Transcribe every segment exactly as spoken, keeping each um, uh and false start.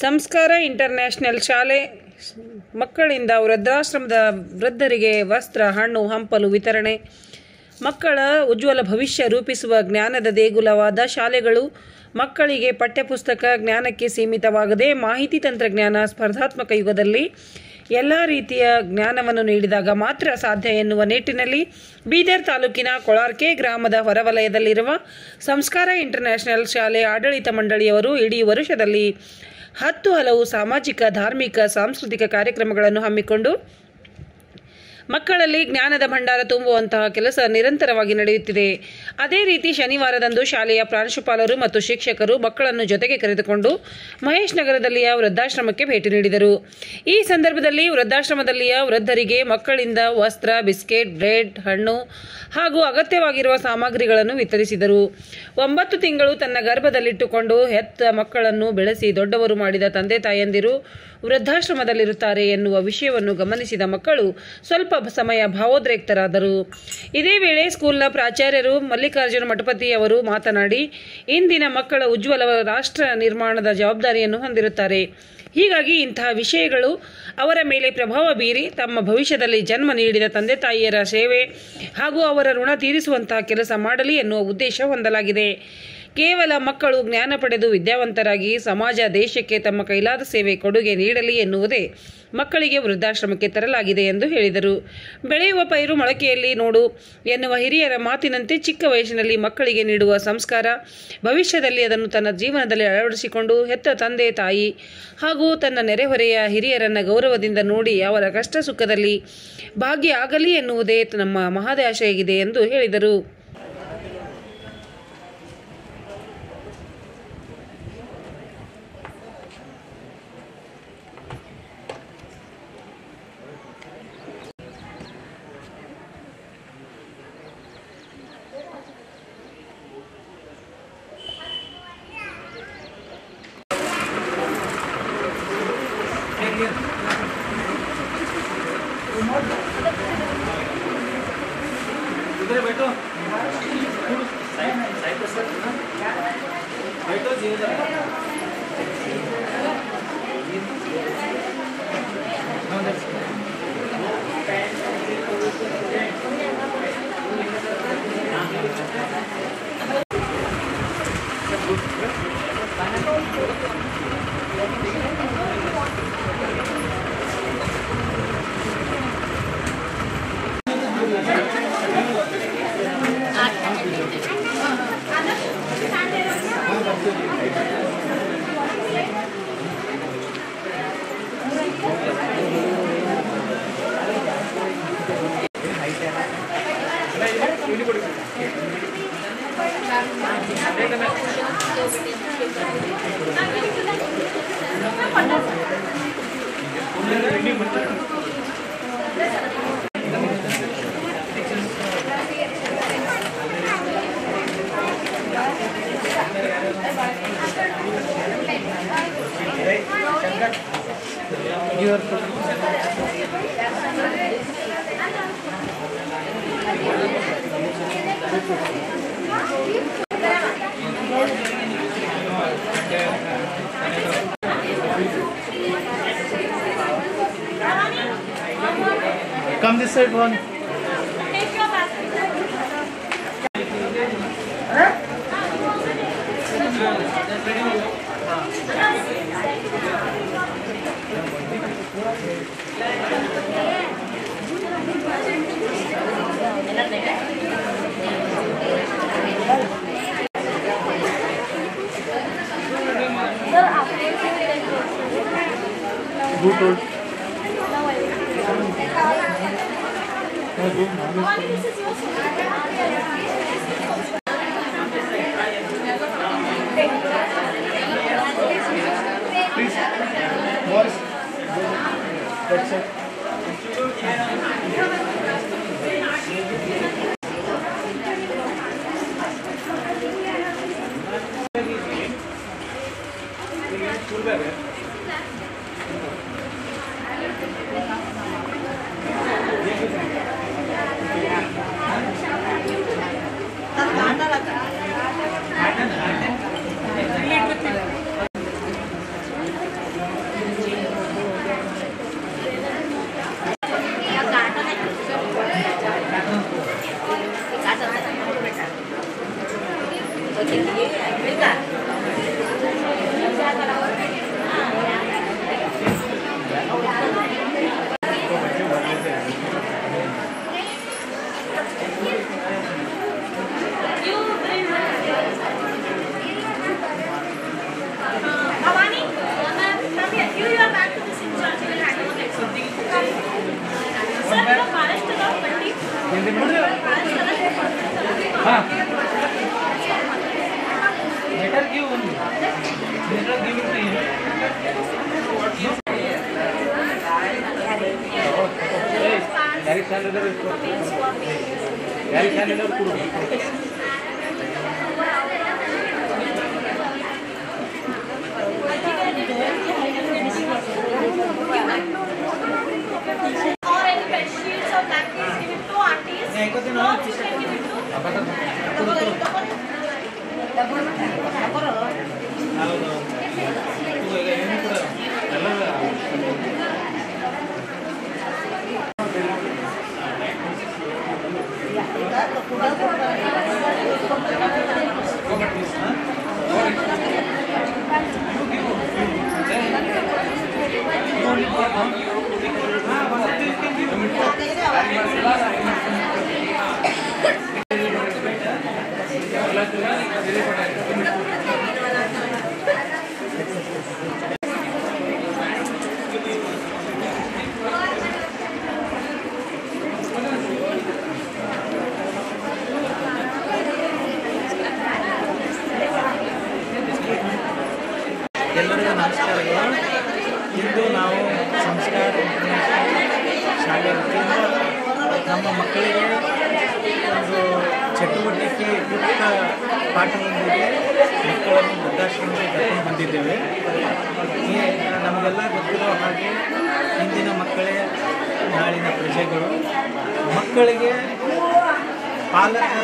ಸಂಸ್ಕಾರ ಇಂಟರ್ನ್ಯಾಷನಲ್ ಶಾಲೆ ಮಕ್ಕಳಿಂದ ವೃದ್ಧಾಶ್ರಮದ ವೃದ್ಧರಿಗೆ ವಸ್ತ್ರ, ಹಣ್ಣು, ಹಂಪಲು ವಿತರಣೆ. ಮಕ್ಕಳ ಉಜ್ವಲ ಭವಿಷ್ಯ ರೂಪಿಸುವ ಜ್ಞಾನದ ದೇಗುಲವಾದ ಶಾಲೆಗಳು ಮಕ್ಕಳಿಗೆ ಪಠ್ಯಪುಸ್ತಕ ಜ್ಞಾನಕ್ಕೆ ಸೀಮಿತವಾಗದೆ ಮಾಹಿತಿ ತಂತ್ರಜ್ಞಾನ ಸ್ಪರ್ಧಾತ್ಮಕ ಯುಗದಲ್ಲಿ ಎಲ್ಲ ರೀತಿಯ ಜ್ಞಾನವನ್ನು ನೀಡಿದಾಗ ಮಾತ್ರ ಸಾಧ್ಯ ಎನ್ನುವ ನಿಟ್ಟಿನಲ್ಲಿ ಬೀದರ್ ತಾಲೂಕಿನ ಕೊಳಾರ್ಕೆ ಗ್ರಾಮದ ಹೊರವಲಯದಲ್ಲಿರುವ ಸಂಸ್ಕಾರ ಇಂಟರ್ನ್ಯಾಷನಲ್ ಶಾಲೆ ಆಡಳಿತ ಮಂಡಳಿಯವರು ಇಡೀ ವರ್ಷದಲ್ಲಿ ಹತ್ತು ಹಲವು ಸಾಮಾಜಿಕ, ಧಾರ್ಮಿಕ, ಸಾಂಸ್ಕೃತಿಕ ಕಾರ್ಯಕ್ರಮಗಳನ್ನು ಹಮ್ಮಿಕೊಂಡು ಮಕ್ಕಳಲ್ಲಿ ಜ್ಞಾನದ ಭಂಡಾರ ತುಂಬುವಂತಹ ಕೆಲಸ ನಿರಂತರವಾಗಿ ನಡೆಯುತ್ತಿದೆ. ಅದೇ ರೀತಿ ಶನಿವಾರದಂದು ಶಾಲೆಯ ಪ್ರಾಂಶುಪಾಲರು ಮತ್ತು ಶಿಕ್ಷಕರು ಮಕ್ಕಳನ್ನು ಜೊತೆಗೆ ಕರೆದುಕೊಂಡು ಮಹೇಶ್ ನಗರದಲ್ಲಿಯ ವೃದ್ಧಾಶ್ರಮಕ್ಕೆ ಭೇಟಿ ನೀಡಿದರು. ಈ ಸಂದರ್ಭದಲ್ಲಿ ವೃದ್ಧಾಶ್ರಮದಲ್ಲಿಯ ವೃದ್ಧರಿಗೆ ಮಕ್ಕಳಿಂದ ವಸ್ತ್ರ, ಬಿಸ್ಕೆಟ್, ಬ್ರೆಡ್, ಹಣ್ಣು ಹಾಗೂ ಅಗತ್ಯವಾಗಿರುವ ಸಾಮಗ್ರಿಗಳನ್ನು ವಿತರಿಸಿದರು. ಒಂಬತ್ತು ತಿಂಗಳು ತನ್ನ ಗರ್ಭದಲ್ಲಿಟ್ಟುಕೊಂಡು ಹೆತ್ತ ಮಕ್ಕಳನ್ನು ಬೆಳೆಸಿ ದೊಡ್ಡವರು ಮಾಡಿದ ತಂದೆ ತಾಯಂದಿರು ವೃದ್ಧಾಶ್ರಮದಲ್ಲಿರುತ್ತಾರೆ ಎನ್ನುವ ವಿಷಯವನ್ನು ಗಮನಿಸಿದ ಮಕ್ಕಳು ಸ್ವಲ್ಪ ಸಮಯ ಭಾವೋದ್ರೇಕ್ತರಾದರು. ಇದೇ ವೇಳೆ ಸ್ಕೂಲ್ನ ಪ್ರಾಚಾರ್ಯರು ಮಲ್ಲಿಕಾರ್ಜುನ ಮಠಪತಿ ಅವರು ಮಾತನಾಡಿ, ಇಂದಿನ ಮಕ್ಕಳ ಉಜ್ವಲ ರಾಷ್ಟ್ರ ನಿರ್ಮಾಣದ ಜವಾಬ್ದಾರಿಯನ್ನು ಹೊಂದಿರುತ್ತಾರೆ. ಹೀಗಾಗಿ ಇಂತಹ ವಿಷಯಗಳು ಅವರ ಮೇಲೆ ಪ್ರಭಾವ ಬೀರಿ ತಮ್ಮ ಭವಿಷ್ಯದಲ್ಲಿ ಜನ್ಮ ನೀಡಿದ ತಂದೆ ತಾಯಿಯರ ಸೇವೆ ಹಾಗೂ ಅವರ ಋಣ ತೀರಿಸುವಂತಹ ಕೆಲಸ ಮಾಡಲಿ ಎನ್ನುವ ಉದ್ದೇಶ ಹೊಂದಲಾಗಿದೆ. ಕೇವಲ ಮಕ್ಕಳು ಜ್ಞಾನ ಪಡೆದು ವಿದ್ಯಾವಂತರಾಗಿ ಸಮಾಜ, ದೇಶಕ್ಕೆ ತಮ್ಮ ಕೈಲಾದ ಸೇವೆ ಕೊಡುಗೆ ನೀಡಲಿ ಎನ್ನುವುದೇ ಮಕ್ಕಳಿಗೆ ವೃದ್ಧಾಶ್ರಮಕ್ಕೆ ತರಲಾಗಿದೆ ಎಂದು ಹೇಳಿದರು. ಬೆಳೆಯುವ ಪೈರು ಮೊಳಕೆಯಲ್ಲಿ ನೋಡು ಎನ್ನುವ ಹಿರಿಯರ ಮಾತಿನಂತೆ ಚಿಕ್ಕ ವಯಸ್ಸಿನಲ್ಲಿ ಮಕ್ಕಳಿಗೆ ನೀಡುವ ಸಂಸ್ಕಾರ ಭವಿಷ್ಯದಲ್ಲಿ ಅದನ್ನು ತನ್ನ ಜೀವನದಲ್ಲಿ ಅಳವಡಿಸಿಕೊಂಡು ಹೆತ್ತ ತಂದೆ ತಾಯಿ ಹಾಗೂ ತನ್ನ ನೆರೆಹೊರೆಯ ಹಿರಿಯರನ್ನ ಗೌರವದಿಂದ ನೋಡಿ ಅವರ ಕಷ್ಟ ಸುಖದಲ್ಲಿ ಭಾಗ್ಯ ಆಗಲಿ ಎನ್ನುವುದೇ ನಮ್ಮ ಮಹದಾಶೆಯಾಗಿದೆ ಎಂದು ಹೇಳಿದರು. इधर बैठो साइड साइड पर सर बैठो जी इधर Come this side one. Good old. Please, boys, that's it. हाँ later give only later give it नहीं यारी स्टैंडर्ड यारी स्टैंडर्ड ಕೊಡು ಎಲ್ಲರಿಗೂ ನಮಸ್ಕಾರಗಳು. ಇಂದು ನಾವು ಸಂಸ್ಕಾರ ಶಾಲೆ ವತಿಯಿಂದ ನಮ್ಮ ಮಕ್ಕಳಿಗೆ ಒಂದು ಚಟುವಟಿಕೆ ಯುಕ್ತ ಪಾಠದೊಂದಿಗೆ ಮಕ್ಕಳನ್ನು ವೃದ್ಧಾಶ್ರಮಕ್ಕೆ ಕರ್ಕೊಂಡು ಬಂದಿದ್ದೇವೆ. ಈ ನಮಗೆಲ್ಲ ಗೊತ್ತಿರೋ ಹಾಗೆ ಇಂದಿನ ಮಕ್ಕಳೇ ನಾಳಿನ ಪ್ರಜೆಗಳು. ಮಕ್ಕಳಿಗೆ ಪಾಲಕರ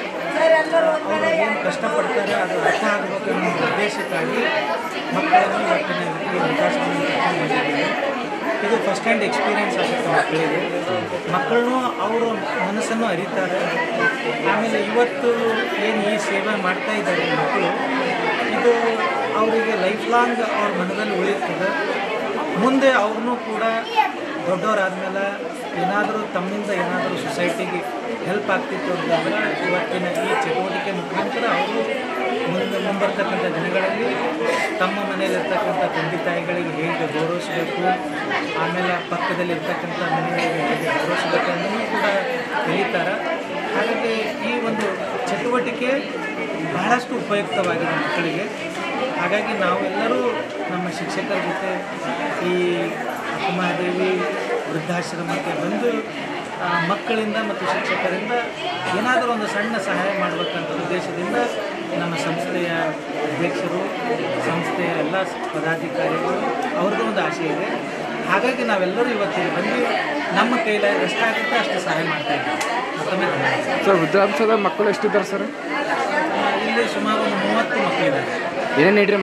ಅವರು ಏನು ಕಷ್ಟಪಡ್ತಾರೆ ಅದು ಅರ್ಥ ಆಗಬೇಕು ಅನ್ನೋ ಉದ್ದೇಶಕ್ಕಾಗಿ ಮಕ್ಕಳನ್ನು ಇವತ್ತಿನ ಈ ವೃದ್ಧಾಶ್ರಮಕ್ಕೆ ಕರ್ಕೊಂಡು ಬಂದಿದ್ದೇವೆ. ಇದು ಫಸ್ಟ್ ಹ್ಯಾಂಡ್ ಎಕ್ಸ್ಪೀರಿಯೆನ್ಸ್ ಆಗುತ್ತೆ ಮಕ್ಕಳಿಗೆ. ಮಕ್ಕಳನ್ನು ಅವರು ಮನಸ್ಸನ್ನು ಅರಿತಾರೆ. ಆಮೇಲೆ ಇವತ್ತು ಏನು ಈ ಸೇವೆ ಮಾಡ್ತಾ ಇದ್ದಾರೆ ಮಕ್ಕಳು, ಇದು ಅವರಿಗೆ ಲೈಫ್ ಲಾಂಗ್ ಅವ್ರ ಮನದಲ್ಲಿ ಉಳಿಯುತ್ತದೆ. ಮುಂದೆ ಅವ್ರನ್ನೂ ಕೂಡ ದೊಡ್ಡವರಾದ್ಮೇಲೆ ಏನಾದರೂ ತಮ್ಮಿಂದ ಏನಾದರೂ ಸೊಸೈಟಿಗೆ ಹೆಲ್ಪ್ ಆಗ್ತಿತ್ತು ಅಂತಂದ್ರೆ ಇವತ್ತಿನ ಈ ಚಟುವಟಿಕೆ ಮುಖಾಂತರ ಅವರು ಮುಂದೆ ಮುಂಬರ್ತಕ್ಕಂಥ ದಿನಗಳಲ್ಲಿ ತಮ್ಮ ಮನೆಯಲ್ಲಿರ್ತಕ್ಕಂಥ ತಂದೆ ತಾಯಿಗಳಿಗೆ ಹೇಗೆ ಗೌರವಿಸಬೇಕು, ಆಮೇಲೆ ಪಕ್ಕದಲ್ಲಿರ್ತಕ್ಕಂಥ ಮನೆಗಳಿಗೆ ಹೇಗೆ ಗೌರವಿಸಬೇಕು ಅನ್ನೋದು ಕೂಡ ಕಲಿತಾರೆ. ಹಾಗಾಗಿ ಈ ಒಂದು ಚಟುವಟಿಕೆ ಬಹಳಷ್ಟು ಉಪಯುಕ್ತವಾಗಿದೆ ಮಕ್ಕಳಿಗೆ. ಹಾಗಾಗಿ ನಾವೆಲ್ಲರೂ ನಮ್ಮ ಶಿಕ್ಷಕರ ಜೊತೆ ಈ ಅಕ್ಕಮಹಾದೇವಿ ವೃದ್ಧಾಶ್ರಮಕ್ಕೆ ಬಂದು ಮಕ್ಕಳಿಂದ ಮತ್ತು ಶಿಕ್ಷಕರಿಂದ ಏನಾದರೂ ಒಂದು ಸಣ್ಣ ಸಹಾಯ ಮಾಡಬೇಕಂತ ಉದ್ದೇಶದಿಂದ ನಮ್ಮ ಸಂಸ್ಥೆಯ ಅಧ್ಯಕ್ಷರು, ಸಂಸ್ಥೆಯ ಎಲ್ಲ ಪದಾಧಿಕಾರಿಗಳು ಅವ್ರದ್ದು ಒಂದು ಆಸೆ ಇದೆ. ಹಾಗಾಗಿ ನಾವೆಲ್ಲರೂ ಇವತ್ತಿಗೆ ಬಂದು ನಮ್ಮ ಕೈಲಿ ಎಷ್ಟಾಗುತ್ತೆ ಅಷ್ಟು ಸಹಾಯ ಮಾಡ್ತಾ ಇದ್ದೀವಿ. ಮತ್ತೊಮ್ಮೆ ಸರ್, ವೃದ್ಧಾಶ್ರಮದ ಮಕ್ಕಳು ಎಷ್ಟಿದ್ದಾರೆ ಸರ್? ಇಲ್ಲಿ ಸುಮಾರು ಒಂದು ಮೂವತ್ತು ಮಕ್ಕಳಿದ್ದಾರೆ. ಏನೇನು ನೀಡ್ರಿ